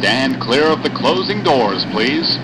Stand clear of the closing doors, please.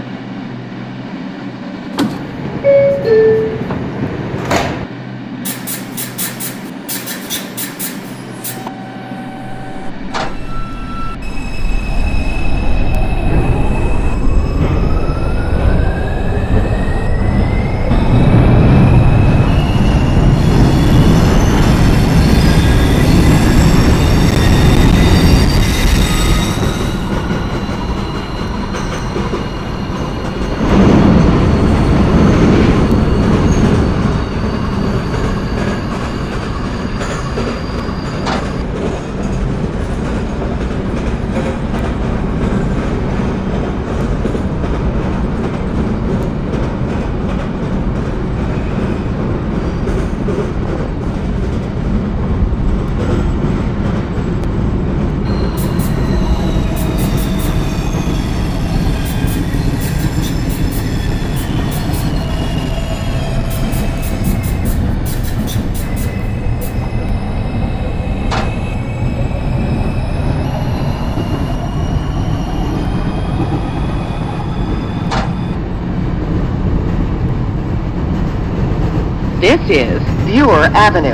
This is Viewer Avenue.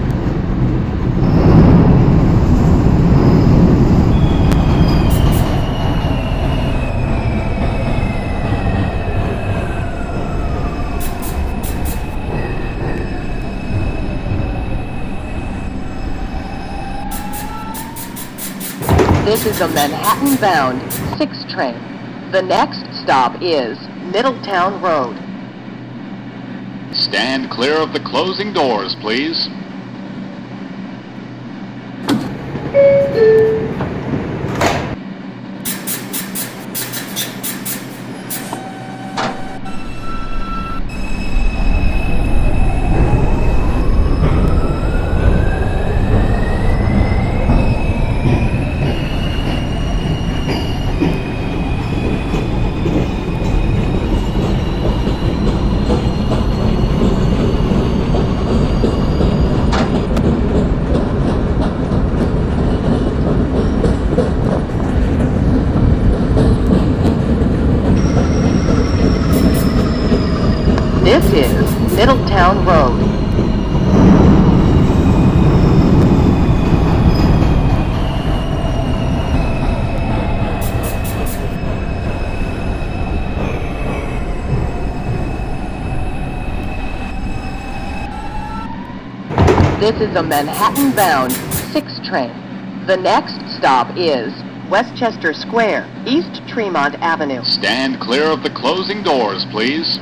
This is a Manhattan-bound 6 train. The next stop is Middletown Road. Stand clear of the closing doors, please. This is Middletown Road. This is a Manhattan-bound 6 train. The next stop is Westchester Square, East Tremont Avenue. Stand clear of the closing doors, please.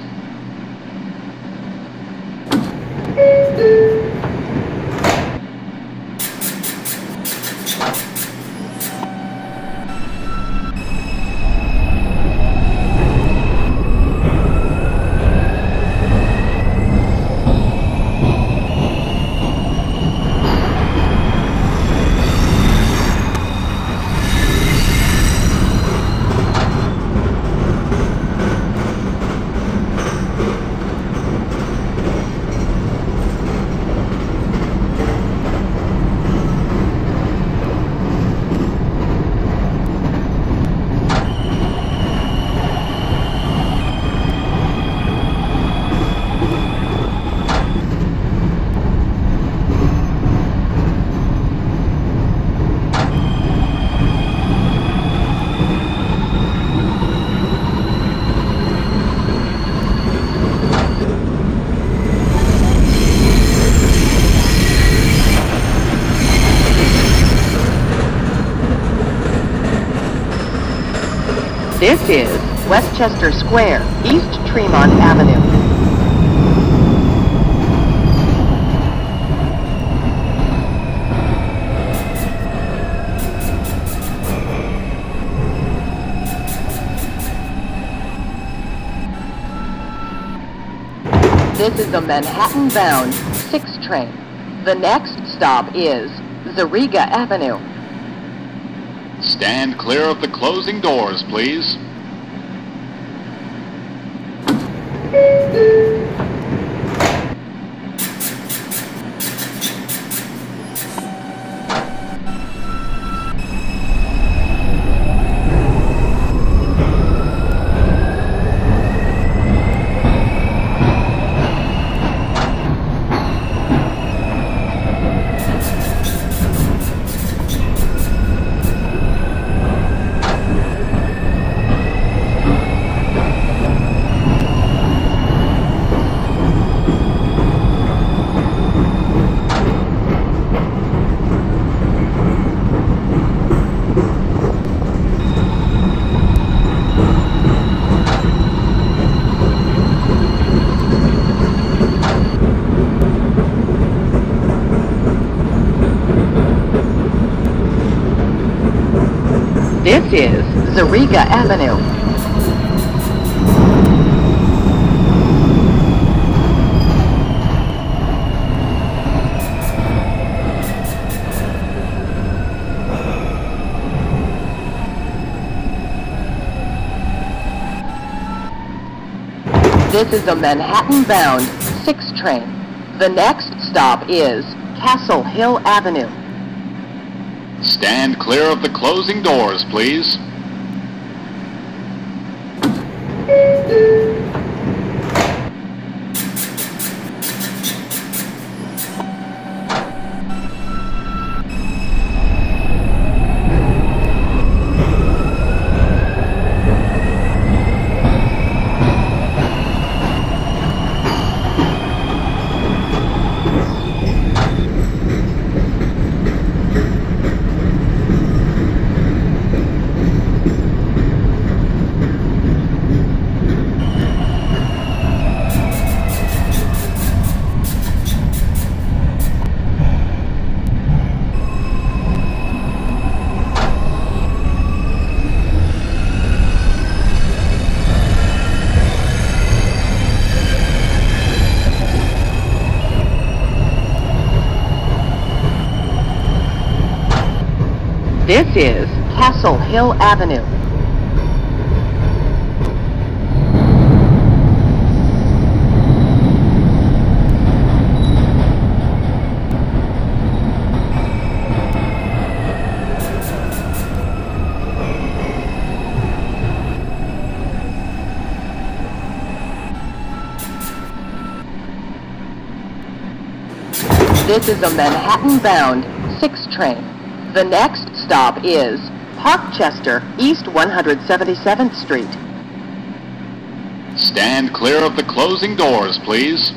This is Westchester Square, East Tremont Avenue. This is a Manhattan-bound 6 train. The next stop is Zariga Avenue. Stand clear of the closing doors, please. This is Zariga Avenue. This is a Manhattan-bound 6 train. The next stop is Castle Hill Avenue. Stand clear of the closing doors, please. This is Castle Hill Avenue. This is a Manhattan-bound 6 train. The next stop is Parkchester, East 177th Street. Stand clear of the closing doors, please.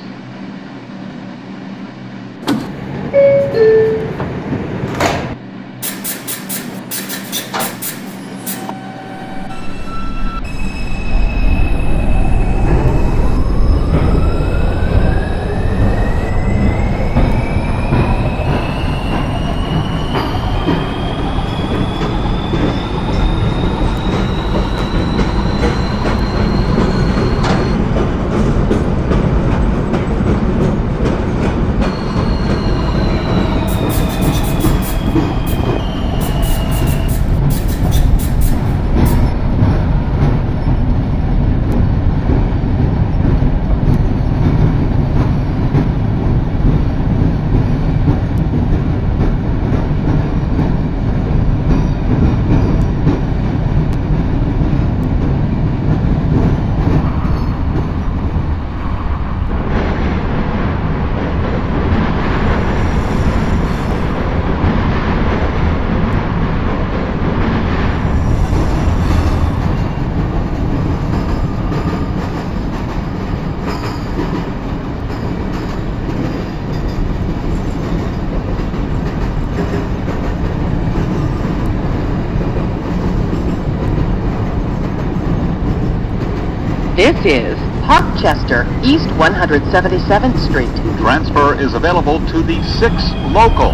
This is Parkchester, East 177th Street. Transfer is available to the 6 local.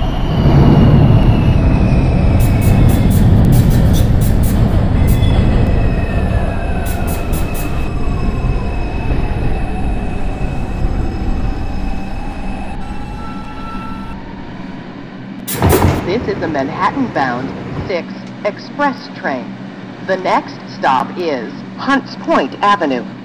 This is a Manhattan-bound 6 express train. The next stop is Hunts Point Avenue.